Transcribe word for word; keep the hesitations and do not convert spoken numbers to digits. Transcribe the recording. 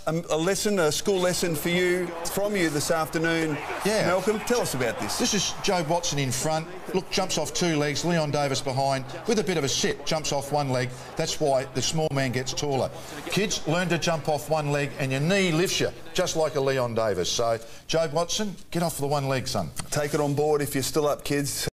a, a lesson, a school lesson for you, from you this afternoon. Yeah. Malcolm, tell us about this. This is Joe Watson in front. Look, jumps off two legs, Leon Davis behind, with a bit of a sit, jumps off one leg. That's why the small man gets taller. Kids, learn to jump off one leg and your knee lifts you, just like a Leon Davis. So, Joe Watson, get off the one leg, son. Take it on board if you're still up, kids.